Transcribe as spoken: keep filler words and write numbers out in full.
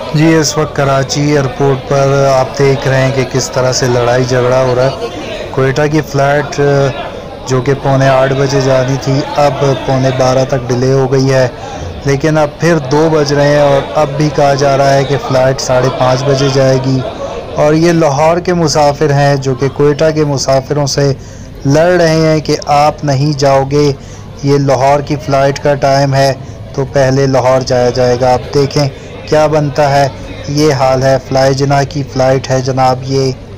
जी इस वक्त कराची एयरपोर्ट पर आप देख रहे हैं कि किस तरह से लड़ाई झगड़ा हो रहा है। कोयटा की फ़्लाइट जो कि पौने आठ बजे जानी थी अब पौने बारह तक डिले हो गई है, लेकिन अब फिर दो बज रहे हैं और अब भी कहा जा रहा है कि फ़्लाइट साढ़े पाँच बजे जाएगी। और ये लाहौर के मुसाफिर हैं जो कि कोयटा के मुसाफिरों से लड़ रहे हैं कि आप नहीं जाओगे, ये लाहौर की फ़्लाइट का टाइम है तो पहले लाहौर जाया जाएगा। आप देखें क्या बनता है। ये हाल है, फ्लाई जिना की फ़्लाइट है जनाब ये।